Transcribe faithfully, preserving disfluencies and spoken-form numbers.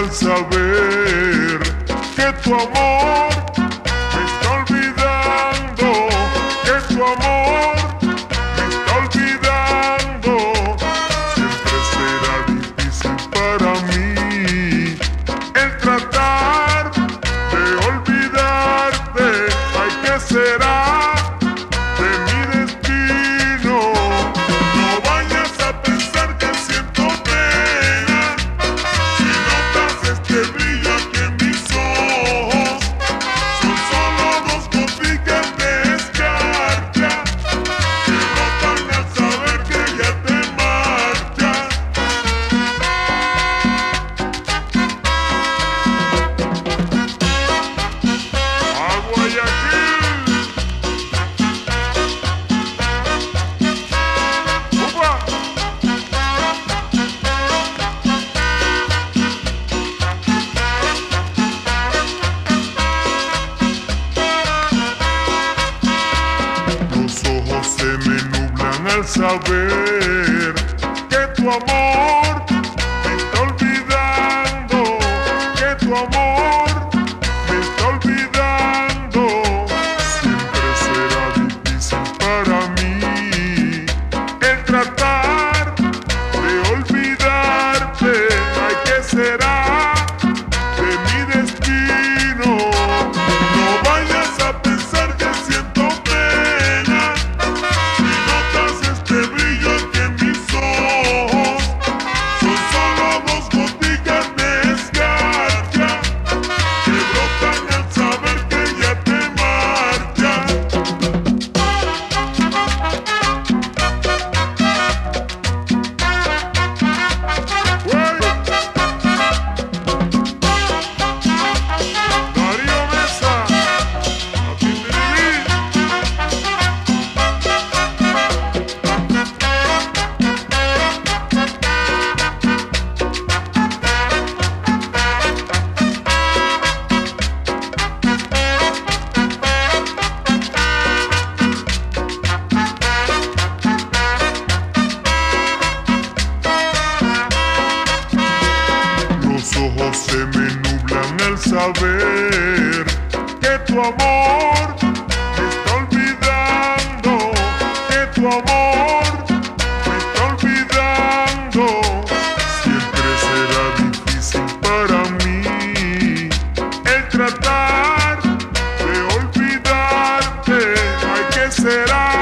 al saber que tu amor me está olvidando, que tu amor me está olvidando. Siempre será difícil para mí el tratar de olvidarte. Ay, ¿qué será de mi destino? No vayas a pensar que siento pena si notas este brillo aquí en mis ojos. Son solo dos goticas de escarcha que brotan al saber que ya te marchas. A Guayaquil. ¡Upa! Los ojos se me nublan al saber que tu amor me está olvidando, que tu amor me está olvidando. Siempre será difícil para mí el tratar de olvidarte. Ay, ¿qué será de mi destino? No vayas a pensar que siento pena si notas este brillo aquí en mis ojos. Son solo dos goticas de escarcha que brotan al saber que ya te marchas. Darío Mesa, a ti te vi. Los ojos se me nublan al saber que tu amor me está olvidando, que tu amor me está olvidando. Siempre será difícil para mí el tratar de olvidarte. Ay, ¿qué será